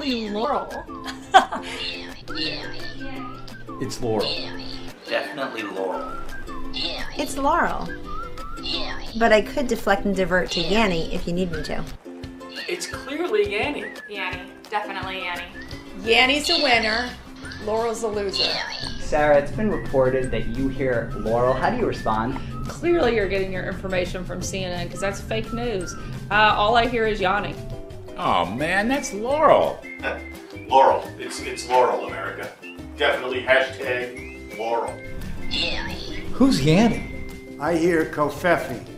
Definitely Laurel. It's Laurel. Definitely Laurel. It's Laurel. But I could deflect and divert to Yanny if you need me to. It's clearly Yanny. Yanny. Definitely Yanny. Yanny's a winner. Laurel's a loser. Sarah, it's been reported that you hear Laurel. How do you respond? Clearly you're getting your information from CNN because that's fake news. All I hear is Yanni. Oh man, that's Laurel. Laurel. It's Laurel, America. Definitely hashtag Laurel. Who's Yanny? I hear Kofefi.